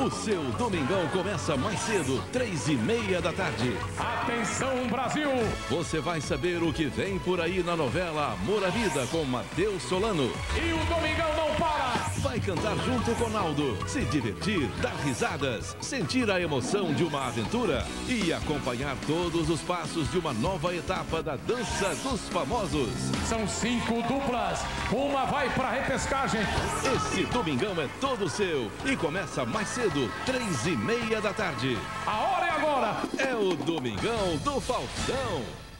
O seu domingão começa mais cedo, 3h30 da tarde. Atenção, Brasil! Você vai saber o que vem por aí na novela Amor à Vida com Matheus Solano. E o domingão não para! Vai cantar junto com Naldo, se divertir, dar risadas, sentir a emoção de uma aventura e acompanhar todos os passos de uma nova etapa da Dança dos Famosos. São 5 duplas, uma vai pra repescagem. Esse domingão é todo seu e começa mais cedo, 3h30 da tarde. A hora é agora! É o Domingão do Faustão.